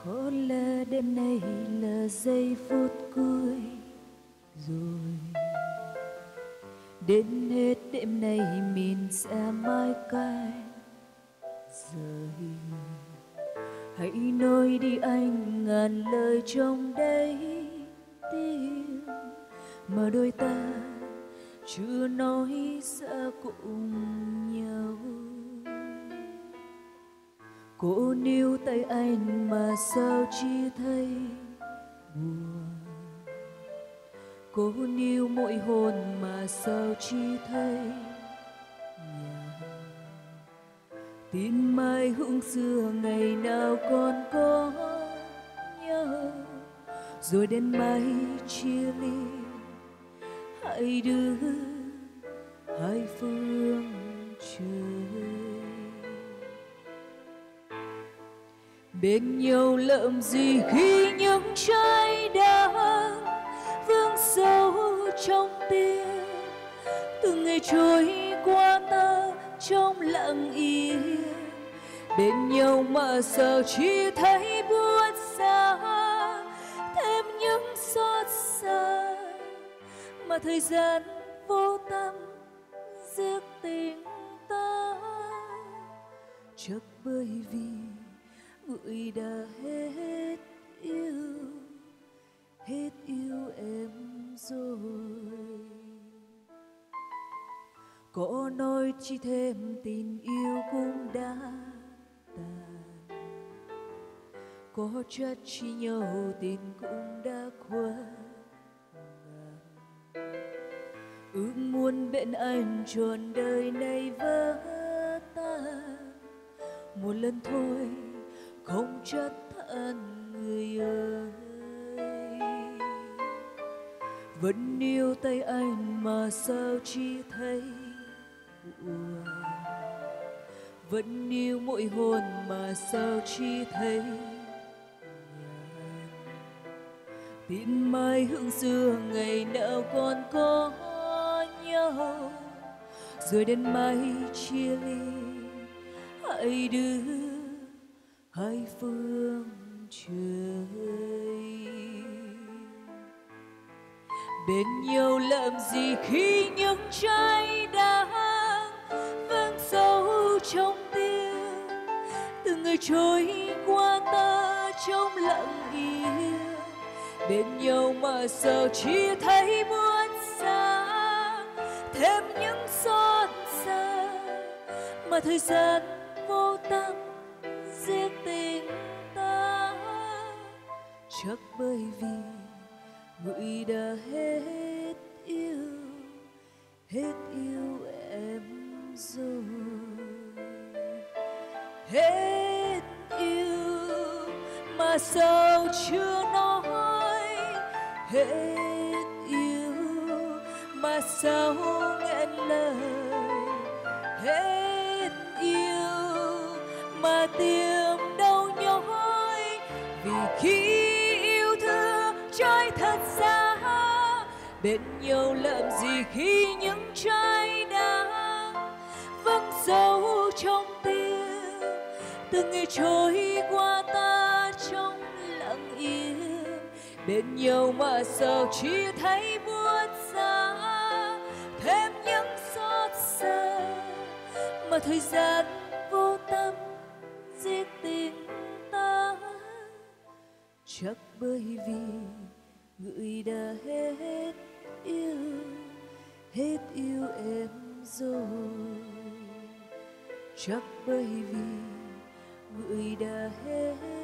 Có lẽ đêm nay là giây phút cuối rồi, đến hết đêm nay mình sẽ mãi cách rời. Hãy nói đi anh ngàn lời trong đây tim mà đôi ta chưa nói sẽ cùng nhau. Cô níu tay anh mà sao chỉ thấy buồn, cô níu mỗi hôn mà sao chỉ thấy nhạt. Tin mai hững xưa ngày nào còn có nhau, rồi đến mai chia ly, hai đứa hai phương trời. Bên nhau lợm gì khi những trái đã vương sâu trong tim, từng ngày trôi qua ta trong lặng yên. Bên nhau mà sao chỉ thấy buốt xa, thêm những xót xa mà thời gian vô tâm giết tình ta. Chắc bởi vì người đã hết yêu em rồi. Có nói chỉ thêm tình yêu cũng đã tàn, có trách chỉ nhau tình cũng đã khuất ngàn. Ước muốn bên anh trọn đời này vỡ tan, một lần thôi không trách than người ơi. Vẫn yêu tay anh mà sao chỉ thấy buồn, vẫn yêu mỗi hôn mà sao chỉ thấy nhàn. Tin mai hững xưa ngày nào còn có nhau, rồi đến mai chia ly, hai đứa hai phương trời. Bên nhau làm gì khi những trái đang vang sâu trong tim, từng ngày trôi qua ta trong lặng yên. Bên nhau mà sao chỉ thấy buốt xa, thêm những xót xa mà thời gian vô tâm giết tình ta. Chắc bởi vì người đã hết yêu em rồi. Hết yêu mà sao chưa nói, hết yêu mà sao nghẹn lời, hết yêu mà tim đau nhói. Vì khi yêu thương trái thật xa, bên nhau làm gì khi những trái đang vắng sâu trong tim, từng ngày trôi qua ta trong lặng yên. Bên nhau mà sao chỉ thấy buốt xa, thêm những xót xa mà thời gian vô tâm giết tình ta. Chắc bởi vì người đã hết yêu em rồi. Chắc bởi vì người đã hết